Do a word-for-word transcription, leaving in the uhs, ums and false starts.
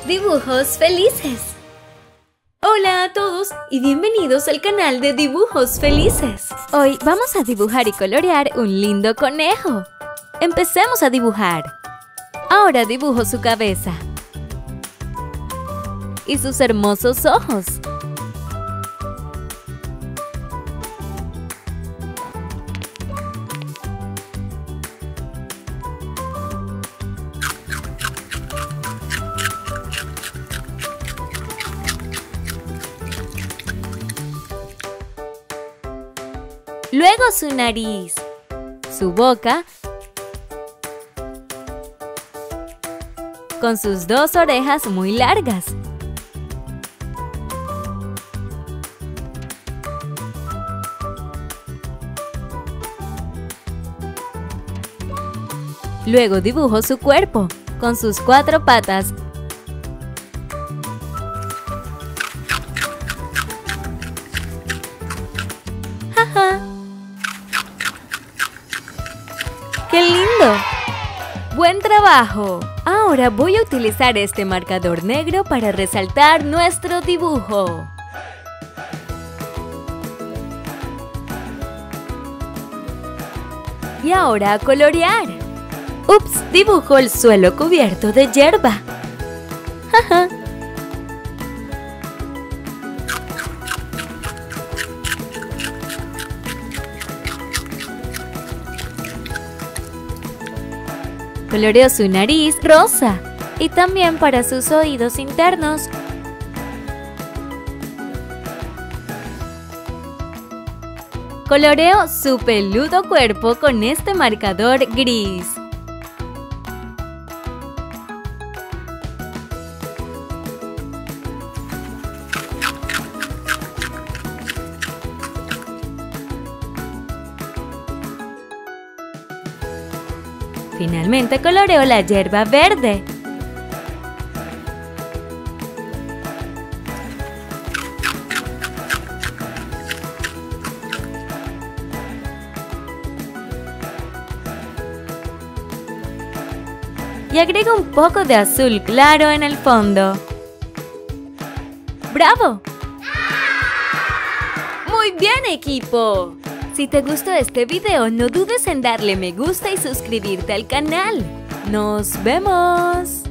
Dibujos felices. Hola a todos y bienvenidos al canal de Dibujos Felices. Hoy vamos a dibujar y colorear un lindo conejo. Empecemos a dibujar. Ahora dibujo su cabeza y sus hermosos ojos. Luego su nariz, su boca, con sus dos orejas muy largas. Luego dibujo su cuerpo, con sus cuatro patas. ¡Jaja! ¡Qué lindo! ¡Buen trabajo! Ahora voy a utilizar este marcador negro para resaltar nuestro dibujo. Y ahora a colorear. ¡Ups! Dibujo el suelo cubierto de hierba. ¡Jaja! Coloreo su nariz rosa y también para sus oídos internos. Coloreo su peludo cuerpo con este marcador gris. Finalmente coloreo la hierba verde. Y agrego un poco de azul claro en el fondo. ¡Bravo! ¡Muy bien, equipo! Si te gustó este video, no dudes en darle me gusta y suscribirte al canal. ¡Nos vemos!